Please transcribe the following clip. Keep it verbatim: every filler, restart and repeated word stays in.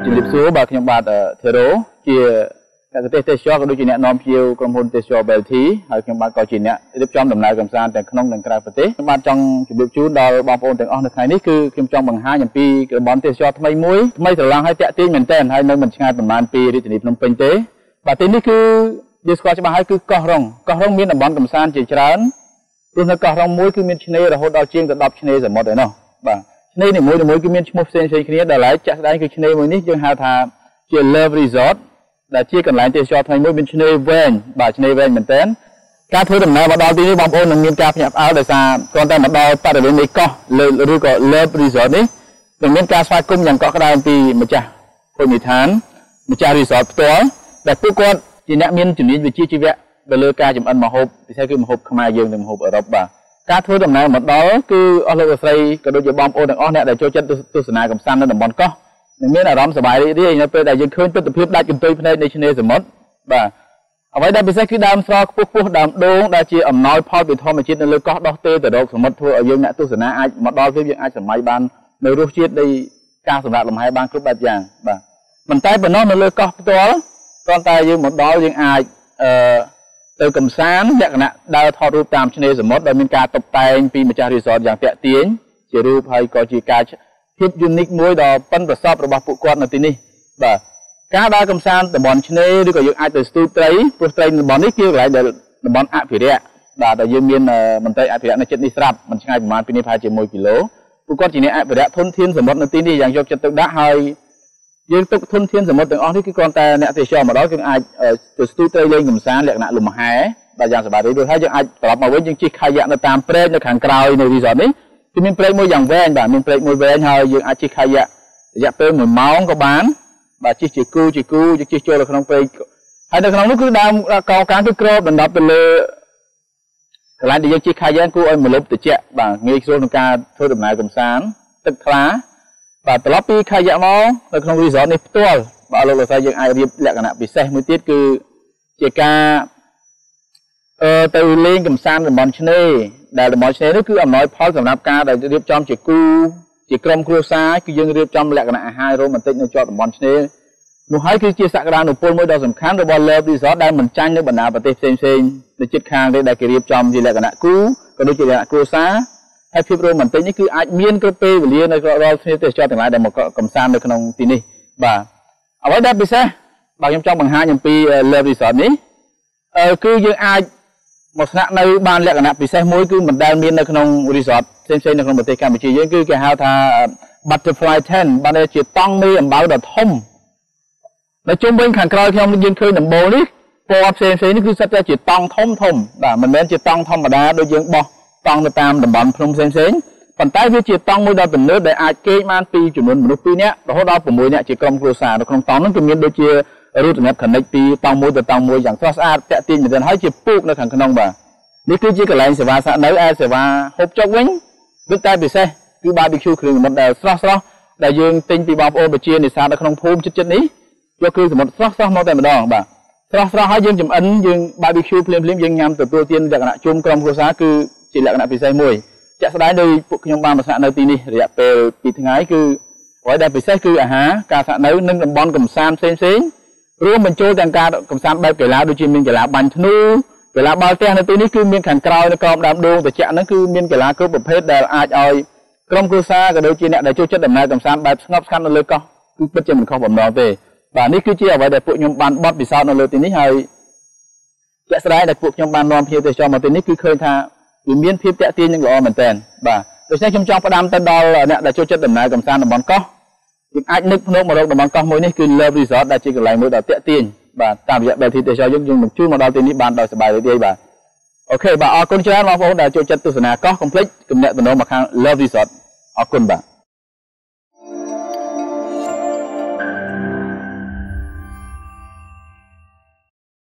ជំរាបសួរបាទខ្ញុំបាទធីរ៉ូជាអ្នកទេសទេសចរក៏ដូចជាអ្នកនាំភ្ញៀវក្រុមហ៊ុនទេសចរ Belty ហើយខ្ញុំបាទក៏ជាអ្នករៀបចំដំណើរកម្សាន្តទាំងក្នុងនិងក្រៅប្រទេសខ្ញុំបាទចង់ជម្រាបជូនដល់បងប្អូនទាំងអស់នៅថ្ងៃនេះគឺខ្ញុំចង់បង្ហាញអំពីតំបន់ទេសចរថ្មីមួយថ្មីស្រឡងហើយតាក់ទាញមែនទែនហើយនៅមិនឆ្ងាយប៉ុន្មានពីរាជធានីភ្នំពេញទេបាទទីនេះគឺយើងស្គាល់ច្បាស់ហើយគឺកោះរ៉ុងកោះរ៉ុងមានតំបន់កម្សាន្តជាច្រើនព្រោះនៅកោះរ៉ុងមួយគឺមានឆ្នេររហូតដល់ជាងទៅដប់ឆ្នេរសមុទ្រឯណោះបាទឆ្នេរនីមួយៗគឺមានឈ្មោះផ្សេងៗគ្នាដែលហើយចាក់ស្ដែងគឺឆ្នេរមួយនេះយើងហៅថាជា Love Resort ដែលជាកន្លែងទេសចរថ្មីមួយមានឆ្នេរវែងបាទឆ្នេរវែងមែនទែនការធ្វើដំណើរមកដល់ទីនេះបងប្អូននឹងមានការភ្ញាក់ផ្អើលដោយសារគ្រាន់តែមកដល់បរិវេណនៃកោះឬក៏ Love Resort នេះនឹងមានការស្វាគមន៍យ៉ាងកក់ក្ដៅអំពីម្ចាស់ភោជនីយដ្ឋានម្ចាស់ resort ផ្ទាល់ដែលពួកគាត់ជាអ្នកមានជំនាញវិជ្ជាជីវៈទៅលើការចម្អិនម្ហូបពិសេសគឺម្ហូបខ្មែរយើងនិងម្ហូបអឺរ៉ុបបាទការធ្វើដំណើរមកដល់គឺអស់លោកស្រីក៏ដូចជាបងប្អូនទាំងអស់អ្នកដែលចូលចិត្តទស្សនាកម្សាន្តនៅតំបន់កោះនឹងមានអារម្មណ៍សប្បាយរីករាយនៅពេលដែលយើងឃើញទស្សនវិជ្ជាដាច់កន្ទុយភ្នែកនៃឆ្នេរសមុទ្របាទអ្វីដែលពិសេសគឺដើមស្រល់ខ្ពស់ខ្ពស់ដើមដូងដែលជាអំណោយផលពីធម្មជាតិនៅលើកោះដោះទេទៅរកសមុទ្រធ្វើឲ្យយើងអ្នកទស្សនាអាចមកដល់ពេលយើងអាចសម័យបាននៅរសជាតិនៃការសម្រាប់លំហែបានគ្រប់បែបយ៉ាងបាទមិនតែប៉ុណ្ណោះនៅលើកោះផ្ទាល់គ្រាន់តែយើងមកដល់យើងអាចអឺទៅកំសាន្តលក្ខណៈដើរថតរូបតាមឆ្នេរសមុទ្រដែលមានការតុបតែងពីម្ចាស់ resort យ៉ាងតាក់ទាញជារូបហើយក៏ជាការភាព unique មួយដ៏ប៉ិនប្រសប់របស់ពួកគាត់នៅទីនេះបាទការដើរកំសាន្តតំបន់ឆ្នេរឬក៏យើងអាចទៅស្ទូចត្រីព្រោះត្រីតំបន់នេះគឺកន្លែងដែលតំបន់អភិរក្សបាទដែលយើងមានមន្ត្រីអភិរក្សនៅជិតនេះស្រាប់មិនឆ្ងាយប្រហែលពីនេះប្រហែលជាមួយគីឡូពួកគាត់ជាអ្នកអភិរក្សធនធានសមុទ្រនៅទីនេះយ៉ាងយកចិត្តទុកដាក់ហើយយើងទុកធនធានសមុទ្រទាំងអស់នេះគឺគ្រាន់តែអ្នកទេសចរមកដល់យើងអាចទៅស្ទូចត្រីលេងកំសាន្តលក្ខណៈលំហែបាទយ៉ាងសប្បាយរីករាយហើយយើងអាចត្រឡប់មកវិញយើងជិះកាយ៉ាក់នៅតាមព្រែកនៅខាងក្រោយនៃ resort នេះគឺមានព្រែកមួយយ៉ាងវែងបាទមានព្រែកមួយវែងហើយយើងអាចជិះកាយ៉ាក់រយៈពេលមួយម៉ោងក៏បានបាទជិះជាគូជាគូយើងជិះចូលទៅក្នុងព្រែកហើយនៅក្នុងនោះគឺដើមកោកានគឺក្របដណ្ដប់ទៅលើកន្លែងដែលយើងជិះកាយ៉ាក់គួរឲ្យមលុបត្រជាក់បាទងាយស្រួលក្នុងការធ្វើដំណើរកម្សាន្តទឹកថ្លាបាទត្រឡប់ពីកាយ៉ាក់មកនៅក្នុង resort នេះផ្ទាល់បាទលោកលោកស្រីយើងអាចរៀបលក្ខណៈពិសេសមួយទៀតគឺជាការអឺទៅលេងកំសាន្តតំបន់ឆ្នេរដែលតំបន់ឆ្នេរនេះគឺអំណោយផលសម្រាប់ការដែលរៀបចំជាគូជាក្រុមគ្រួសារគឺយើងរៀបចំលក្ខណៈអាហាររ៉ូម៉ាន់ទិកនៅជាប់តំបន់ឆ្នេរនោះហើយគឺជាសក្តានុពលមួយដ៏សំខាន់របស់ Love Resort ដែលមិនចាញ់នៅបណ្ដាប្រទេសផ្សេងផ្សេងនៅជិតខាងទេដែលគេរៀបចំជាលក្ខណៈគូក៏ដូចជាលក្ខណៈគ្រួសារហើយភាពរ៉ូម៉ាន់ទិកនេះគឺអាចមានគ្រប់ពេលវេលានៅរាល់ភ្ញៀវទេសចរទាំងឡាយដែលមកកំសាន្តនៅក្នុងទីនេះបាទអ្វីដែលពិសេសបាទខ្ញុំចង់បង្ហាញអំពី Love Resort នេះអឺគឺយើងអាចមកស្នាក់នៅបានលក្ខណៈពិសេសមួយគឺមិនដែលមាននៅក្នុង resort ផ្សេងៗនៅក្នុងប្រទេសកម្ពុជាយើងគឺគេហៅថា butterfly tent បានជាតង់មេអំបៅដ៏ធំនៅជុំវិញខាងក្រោយខ្ញុំយើងឃើញដំបូលនេះពណ៌ផ្សេងៗនេះគឺសិតតែជាតង់ធំធំបាទមិនមែនជាតង់ធម្មតាដូចយើងបោះតង់នៅតាមតំបន់ភ្នំផ្សេងៗប៉ុន្តែវាជាតង់មួយដ៏ទំនើបដែលអាចគេងបានពីចំនួនមនុស្សពីរនាក់រហូតដល់ប្រាំមួយនាក់ជាក្រុមគ្រួសារនៅក្នុងតង់នោះគឺមានដូចជារូបសម្រាប់ connect ពីតង់មួយទៅតង់មួយយ៉ាងស្រស់ស្អាតតាក់ទាញមែនទែនហើយជាពូកនៅខាងក្នុងបាទនេះគឺជាកន្លែងសេវាស្នាក់នៅឯសេវាហូបចុកវិញគឺតែពិសេសគឺ barbecue គ្រឿងសមុទ្រដែលស្រស់ស្រស់ដែលយើងទិញពីបងប្អូនប្រជានេសាទនៅក្នុងភូមិជិតៗនេះយកគ្រឿងសមុទ្រស្រស់ស្រស់មកតែម្ដងបាទស្រស់ស្រស់ហើយយើងចំអិនយើង barbecue ភ្លាមៗយើងញ៉ាំទទួលទានលក្ខណៈជុំក្រុមគ្រួសារគឺជាលក្ខណៈពិសេសមួយជាក់ស្ដែងដោយពួកខ្ញុំបានមកស្នាក់នៅទីនេះរយៈពេលពីរថ្ងៃគឺអ្វីដែលពិសេសគឺអាហារការស្នាក់នៅនិងតំបន់កំសាន្តផ្សេងៗរួមបញ្ចូលទាំងការកំសាន្តបែបកីឡាដូចជាមានកីឡាបាញ់ធ្នូកីឡាបាល់ទះនៅទីនេះគឺមានខាងក្រោយនៅក្រោមដើមដូងត្រជាក់ហ្នឹងគឺមានកីឡាគ្រប់ប្រភេទដែលអាចឲ្យក្រុមគ្រួសារក៏ដូចជាអ្នកដែលចូលចិត្តដំណើរកំសាន្តបែបស្ងប់ស្ងាត់នៅលើកោះគឺពិតជាមិនខុសបំណងទេបាទនេះគឺជាអ្វីដែលពួកខ្ញុំបានបត់ពិសោធន៍នៅលើទីនេះហើយជាក់ស្ដែងដែលពួកខ្ញុំបាននាំភ្ញៀវទេសចរមកទីនេះគឺឃើញថាវាមានភាពតាក់ទាញនិងល្អមែនទែនបាទដូច្នេះខ្ញុំចង់ផ្ដាំទៅដល់អ្នកដែលចូលចិត្តដំណើរកំសាន្តតំបន់កោះយើងអាចនឹកភ្នែកម្ដងតំបន់កោះមួយនេះគឺ Love Resort ដែលជាកន្លែងមួយដ៏តាក់ទាញបាទតាមរយៈ Belty ទេសចរយើងយើងនឹងជួយមកដល់ទីនេះបានដោយសប្បាយរីករាយបាទអូខេបាទអរគុណច្រើនបងប្អូនដែលចូលចិត្តទស្សនាកោះកុំភ្លេចគំនិតតំណមកខាង Love Resort អរគុណបាទ